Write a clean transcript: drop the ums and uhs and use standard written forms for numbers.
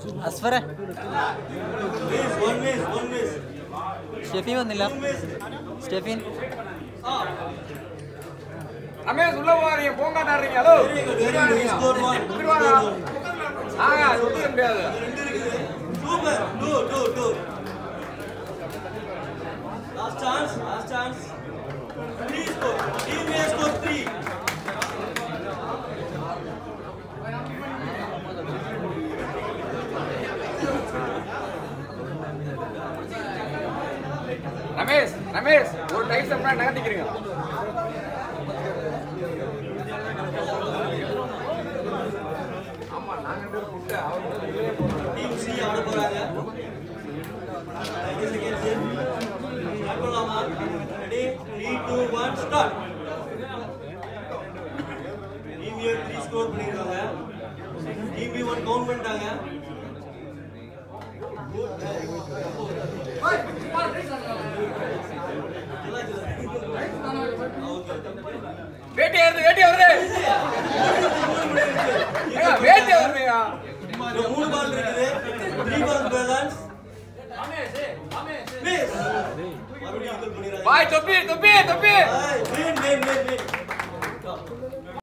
Asfara. One miss. Steffi vanilla. Steffi. Ramesh, ulla vaariya ponga naarringa. Hello. Score one. Sutti mudiyadhu. Super. Two. Last chance. 3 score. Team may score 3. Ramesh, ஒரு time Sapna நகர்த்திக்கிறீங்க. ஆமா நாங்க ரெண்டு பேரும் கூட்ட அவங்க Team C ஆட போறாங்க. ஸ்டார்ட் பண்ணலாமா? Ready 3 2 1 start. Team A 3 score பண்ணிருக்காங்க. டீம் B 1 கவுண்ட் பண்ணிட்டாங்க. வேட்டி வருது. வேட்டி வருதுயா. 3 பால் இருக்குது. 3 பால் பேலன்ஸ். மிஸ். மறுபடியும் ஈக்குவல் பண்ணிராங்க. பாய் தொப்பி. win.